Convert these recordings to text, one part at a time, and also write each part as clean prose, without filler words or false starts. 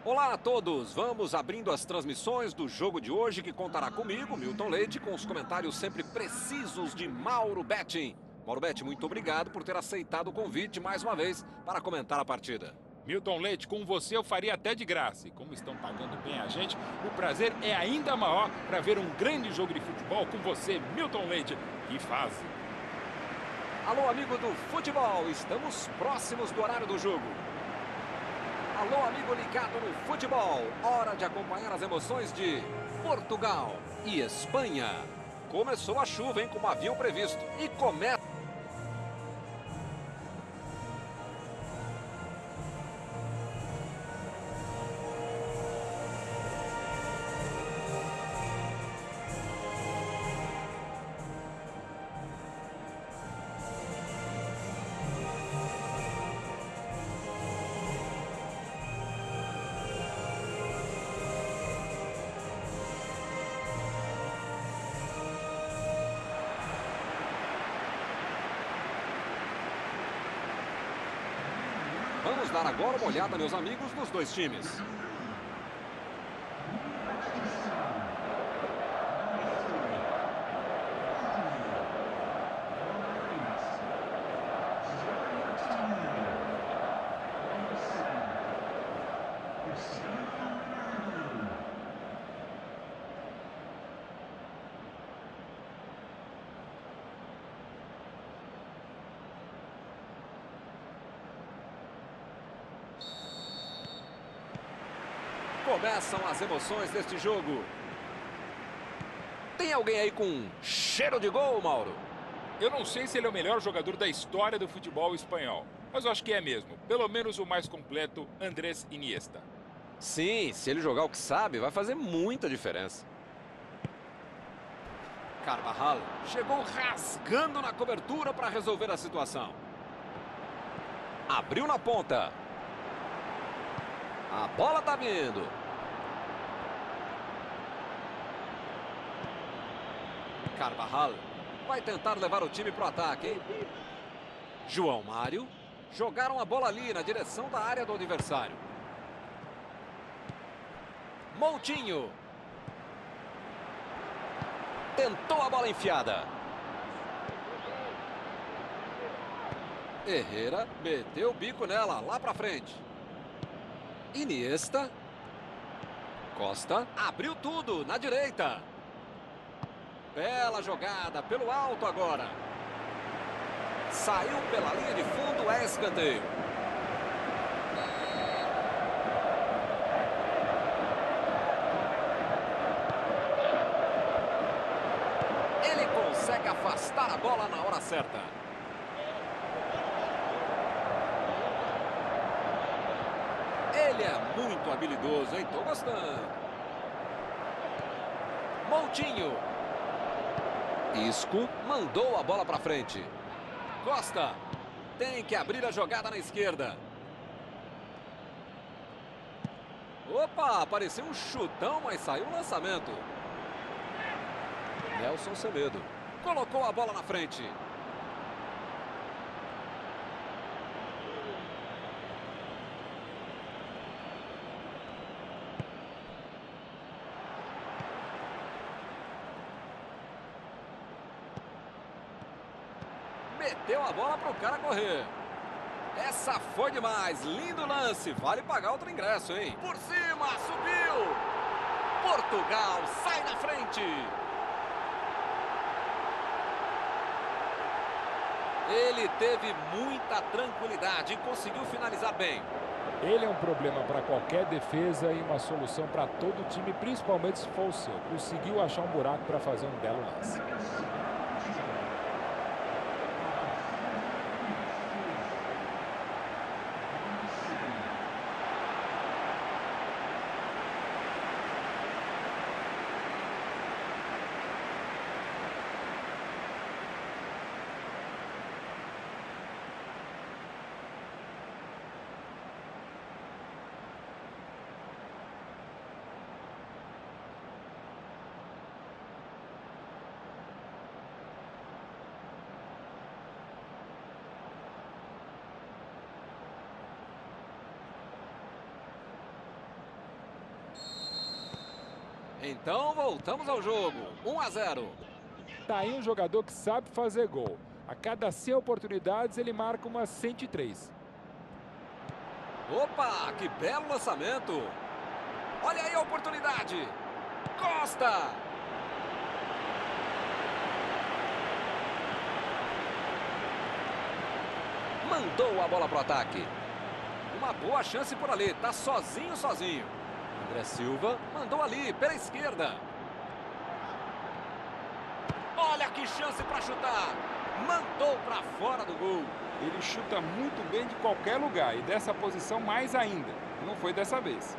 Olá a todos, vamos abrindo as transmissões do jogo de hoje que contará comigo, Milton Leite, com os comentários sempre precisos de Mauro Betting. Mauro Betting, muito obrigado por ter aceitado o convite mais uma vez para comentar a partida. Milton Leite, com você eu faria até de graça. E como estão pagando bem a gente, o prazer é ainda maior para ver um grande jogo de futebol com você, Milton Leite. Que fase! Alô, amigo do futebol, estamos próximos do horário do jogo. Alô, amigo ligado no futebol, hora de acompanhar as emoções de Portugal e Espanha. Começou a chuva, hein, como haviam previsto, e começa... Vamos dar agora uma olhada, meus amigos, nos dois times. Começam as emoções deste jogo. Tem alguém aí com cheiro de gol, Mauro? Eu não sei se ele é o melhor jogador da história do futebol espanhol, mas eu acho que é mesmo. Pelo menos o mais completo, Andrés Iniesta. Sim, se ele jogar o que sabe, vai fazer muita diferença. Carvajal chegou rasgando na cobertura para resolver a situação. Abriu na ponta. A bola tá vindo. Carvajal vai tentar levar o time para o ataque, hein? João Mário. Jogaram a bola ali na direção da área do adversário. Moutinho. Tentou a bola enfiada. Herrera meteu o bico nela, lá pra frente. Iniesta. Costa abriu tudo na direita. Bela jogada pelo alto agora. Saiu pela linha de fundo, é escanteio. Ele consegue afastar a bola na hora certa. Ele é muito habilidoso, hein? Tô gostando. Moutinho. Isco mandou a bola para frente. Costa tem que abrir a jogada na esquerda. Opa, apareceu um chutão, mas saiu o lançamento. Nelson Semedo colocou a bola na frente. Meteu a bola para o cara correr. Essa foi demais. Lindo lance. Vale pagar outro ingresso, hein? Por cima, subiu. Portugal sai na frente. Ele teve muita tranquilidade e conseguiu finalizar bem. Ele é um problema para qualquer defesa e uma solução para todo time, principalmente se for o seu. Conseguiu achar um buraco para fazer um belo lance. Então voltamos ao jogo. 1 a 0. Tá aí um jogador que sabe fazer gol. A cada 100 oportunidades ele marca umas 103. Opa, que belo lançamento. Olha aí a oportunidade. Costa. Mandou a bola pro ataque. Uma boa chance por ali. Tá sozinho. André Silva mandou ali pela esquerda. Olha que chance para chutar. Mandou para fora do gol. Ele chuta muito bem de qualquer lugar e dessa posição mais ainda. Não foi dessa vez.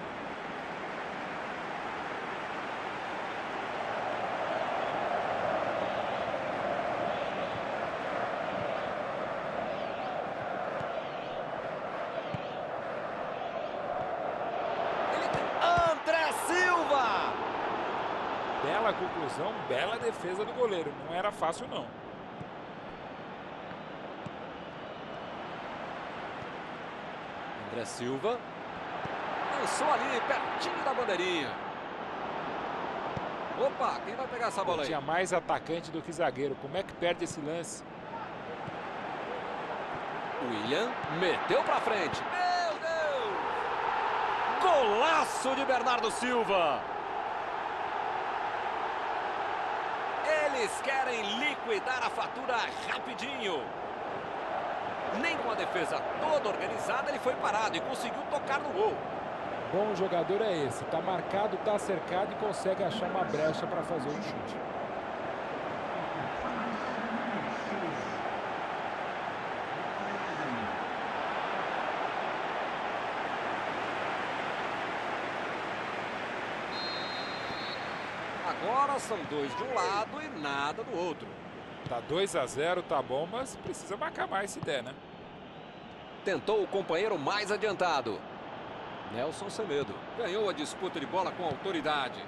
André Silva! Bela conclusão, bela defesa do goleiro. Não era fácil, não. André Silva lançou ali, pertinho da bandeirinha. Opa, quem vai pegar essa bola aí? Tinha mais atacante do que zagueiro. Como é que perde esse lance? William meteu pra frente. Meu Deus! Golaço de Bernardo Silva! Eles querem liquidar a fatura rapidinho. Nem com a defesa toda organizada ele foi parado e conseguiu tocar no gol. Bom jogador é esse. Tá marcado, tá cercado e consegue achar uma brecha para fazer um chute. Agora são dois de um lado e nada do outro. Tá 2 a 0, tá bom, mas precisa marcar mais se der, né? Tentou o companheiro mais adiantado. Nelson Semedo ganhou a disputa de bola com autoridade.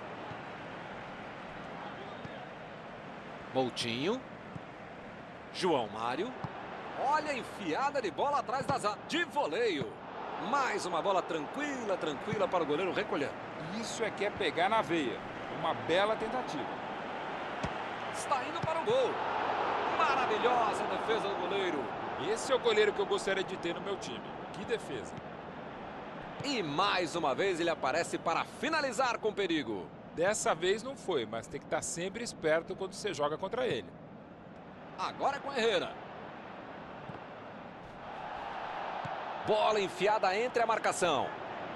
Moutinho. João Mário. Olha a enfiada de bola atrás da zaga. De voleio. Mais uma bola tranquila para o goleiro recolher. Isso é que é pegar na veia. Uma bela tentativa. Está indo para o gol. Maravilhosa defesa do goleiro. Esse é o goleiro que eu gostaria de ter no meu time. Que defesa. E mais uma vez ele aparece para finalizar com perigo. Dessa vez não foi, mas tem que estar sempre esperto quando você joga contra ele. Agora é com Herrera. Bola enfiada entre a marcação.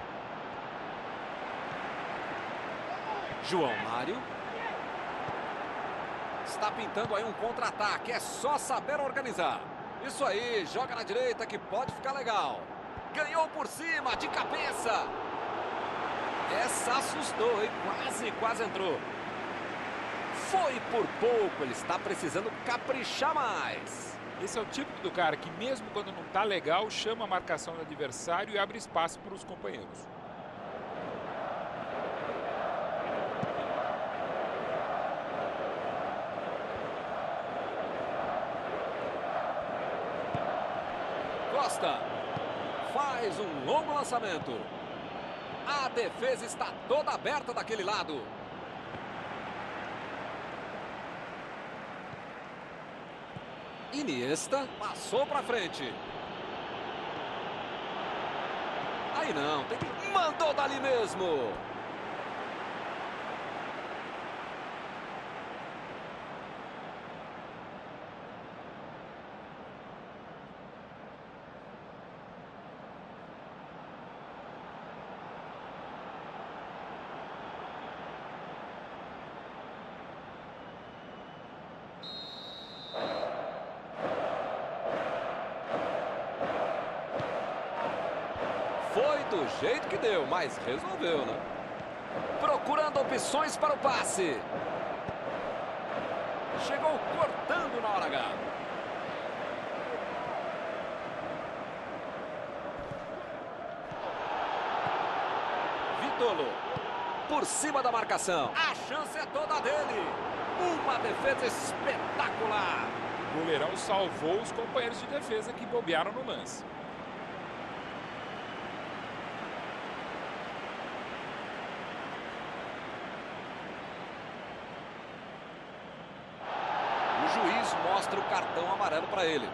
João Mário. Está pintando aí um contra-ataque. É só saber organizar. Isso aí, joga na direita que pode ficar legal. Ganhou por cima, de cabeça. Essa assustou, hein? Quase entrou. Foi por pouco, ele está precisando caprichar mais. Esse é o tipo do cara que mesmo quando não tá legal, chama a marcação do adversário e abre espaço para os companheiros. Costa faz um longo lançamento. A defesa está toda aberta daquele lado. Iniesta passou para frente. Aí não, tem que... Mandou dali mesmo. Foi do jeito que deu, mas resolveu, né? Procurando opções para o passe. Chegou cortando na hora H. Vitolo. Por cima da marcação. A chance é toda dele. Uma defesa espetacular. O goleirão salvou os companheiros de defesa que bobearam no lance. juiz mostra o cartão amarelo para ele.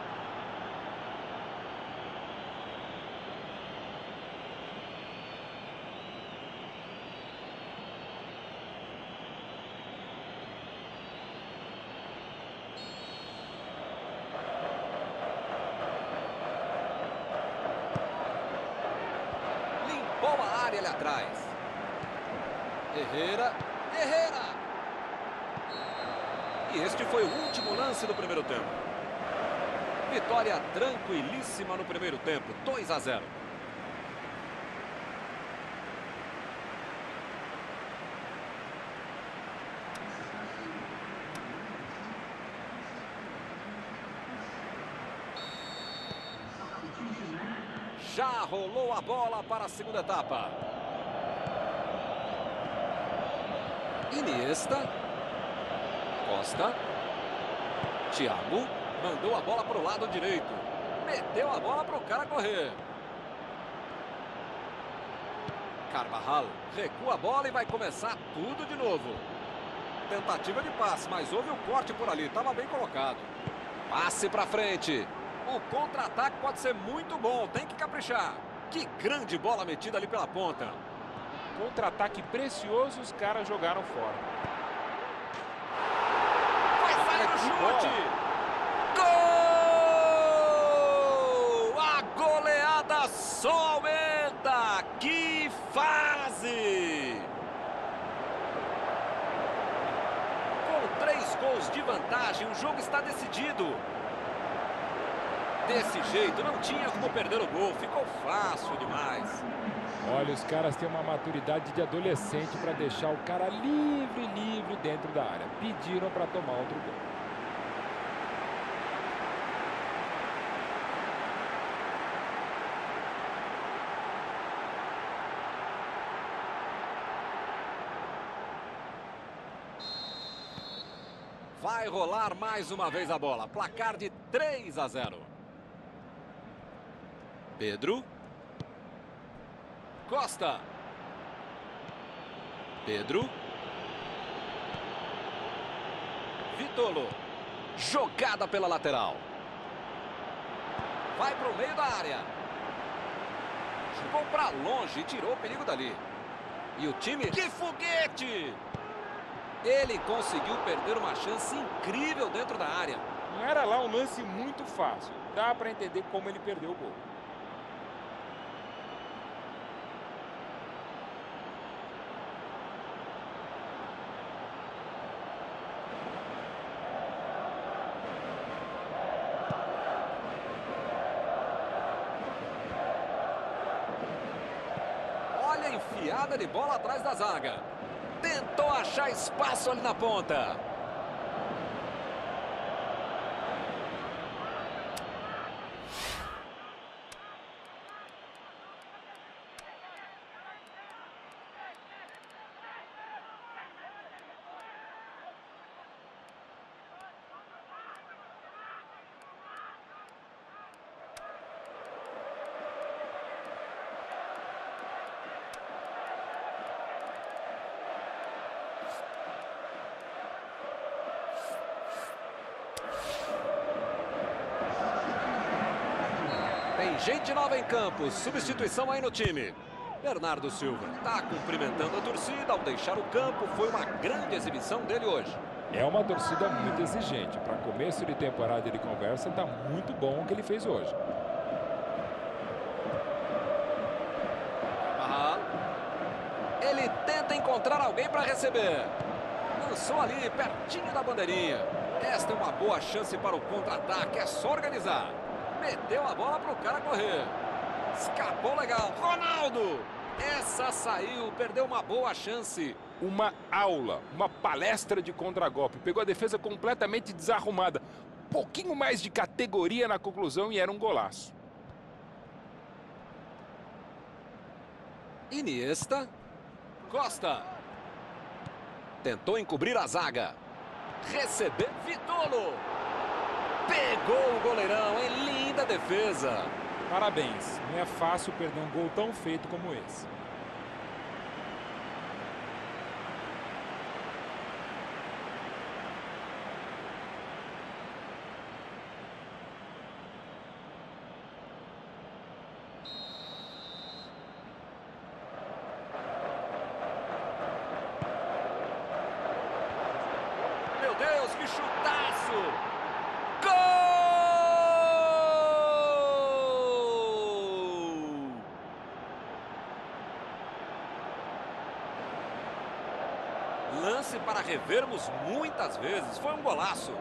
Limpou a área ali atrás. Herrera. E este foi o último lance do primeiro tempo. Vitória tranquilíssima no primeiro tempo, 2-0. Já rolou a bola para a segunda etapa. Iniesta. Costa. Thiago. Mandou a bola para o lado direito. Meteu a bola para o cara correr. Carvajal. Recua a bola e vai começar tudo de novo. Tentativa de passe, mas houve um corte por ali. Estava bem colocado. Passe para frente. O contra-ataque pode ser muito bom. Tem que caprichar. Que grande bola metida ali pela ponta. Contra-ataque precioso, os caras jogaram fora. Chute! Gol! A goleada só aumenta! Que fase! Com 3 gols de vantagem, o jogo está decidido. Desse jeito, não tinha como perder o gol. Ficou fácil demais. Olha, os caras têm uma maturidade de adolescente para deixar o cara livre dentro da área. Pediram para tomar outro gol. Vai rolar mais uma vez a bola. Placar de 3-0. Pedro. Costa. Pedro. Vitolo. Jogada pela lateral. Vai para o meio da área. Jogou para longe e tirou o perigo dali. E o time... Que foguete! Ele conseguiu perder uma chance incrível dentro da área. Não era lá um lance muito fácil. Dá para entender como ele perdeu o gol. Olha a enfiada de bola atrás da zaga. Tentou achar espaço ali na ponta. Tem gente nova em campo, substituição aí no time. Bernardo Silva está cumprimentando a torcida ao deixar o campo. Foi uma grande exibição dele hoje. É uma torcida muito exigente. Para começo de temporada de conversa, está muito bom o que ele fez hoje. Ele tenta encontrar alguém para receber. Lançou ali pertinho da bandeirinha. Esta é uma boa chance para o contra-ataque. É só organizar. Meteu a bola para o cara correr. Escapou legal. Ronaldo! Essa saiu, perdeu uma boa chance. Uma aula, uma palestra de contragolpe. Pegou a defesa completamente desarrumada. Pouquinho mais de categoria na conclusão e era um golaço. Iniesta. Costa. Tentou encobrir a zaga. Recebeu Vitolo. Pegou o goleirão em linda defesa. Parabéns. Não é fácil perder um gol tão feito como esse. Deus, que chutaço! Gol! Lance para revermos muitas vezes. Foi um golaço.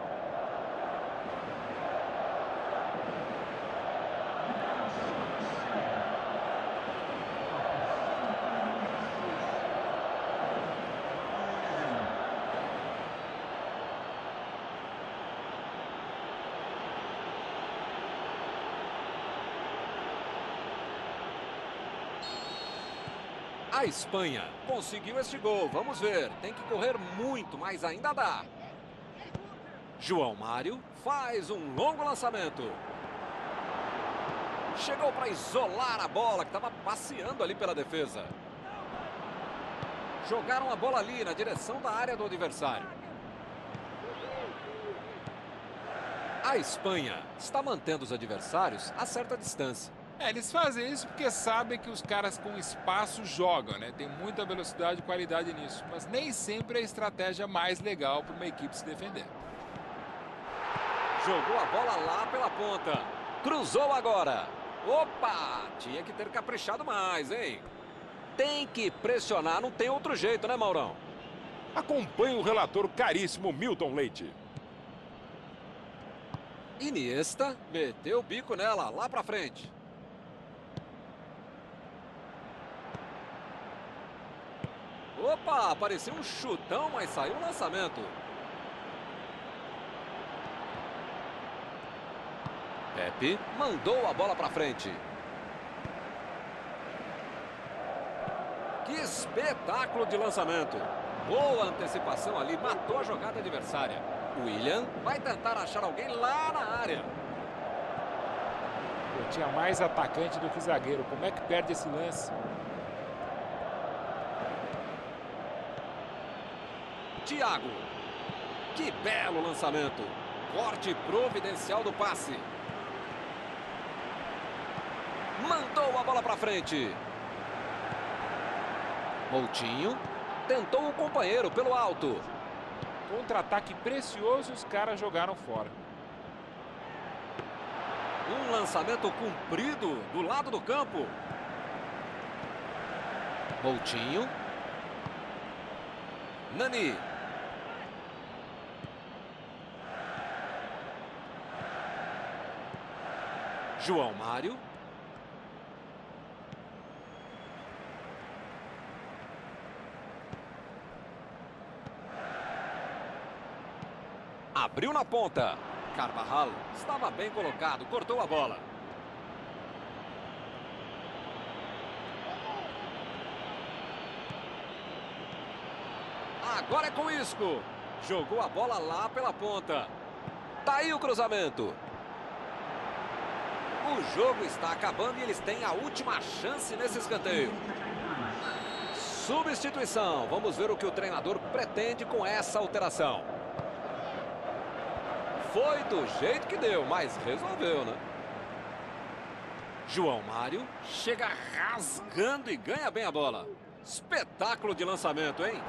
A Espanha conseguiu este gol. Vamos ver. Tem que correr muito, mas ainda dá. João Mário faz um longo lançamento. Chegou para isolar a bola, que estava passeando ali pela defesa. Jogaram a bola ali na direção da área do adversário. A Espanha está mantendo os adversários a certa distância. Eles fazem isso porque sabem que os caras com espaço jogam, né? Tem muita velocidade e qualidade nisso. Mas nem sempre é a estratégia mais legal para uma equipe se defender. Jogou a bola lá pela ponta. Cruzou agora. Opa! Tinha que ter caprichado mais, hein? Tem que pressionar, não tem outro jeito, né, Maurão? Acompanhe o relator caríssimo Milton Leite. Iniesta meteu o bico nela, lá pra frente. Opa, parecia um chutão, mas saiu um lançamento. Pepe mandou a bola para frente. Que espetáculo de lançamento. Boa antecipação ali, matou a jogada adversária. William vai tentar achar alguém lá na área. Pô, tinha mais atacante do que zagueiro. Como é que perde esse lance? Thiago. Que belo lançamento. Corte providencial do passe. Mandou a bola para frente. Moutinho tentou o companheiro pelo alto. Contra-ataque precioso, os caras jogaram fora. Um lançamento comprido do lado do campo. Moutinho. Nani. João Mário. Abriu na ponta. Carvajal estava bem colocado, cortou a bola. Agora é com Isco. Jogou a bola lá pela ponta. Tá aí o cruzamento. O jogo está acabando e eles têm a última chance nesse escanteio. Substituição. Vamos ver o que o treinador pretende com essa alteração. Foi do jeito que deu, mas resolveu, né? João Mário chega rasgando e ganha bem a bola. Espetáculo de lançamento, hein?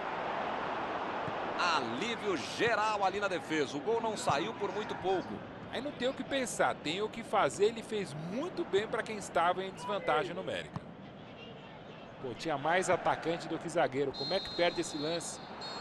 Alívio geral ali na defesa. O gol não saiu por muito pouco. Aí não tem o que pensar, tem o que fazer. Ele fez muito bem para quem estava em desvantagem numérica. Pô, tinha mais atacante do que zagueiro. Como é que perde esse lance?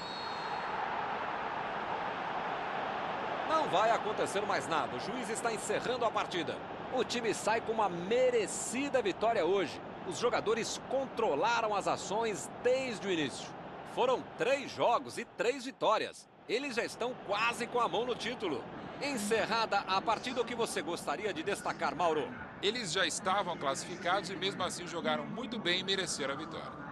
Não vai acontecer mais nada. O juiz está encerrando a partida. O time sai com uma merecida vitória hoje. Os jogadores controlaram as ações desde o início. Foram 3 jogos e 3 vitórias. Eles já estão quase com a mão no título. Encerrada a partida, o que você gostaria de destacar, Mauro? Eles já estavam classificados e mesmo assim jogaram muito bem e mereceram a vitória.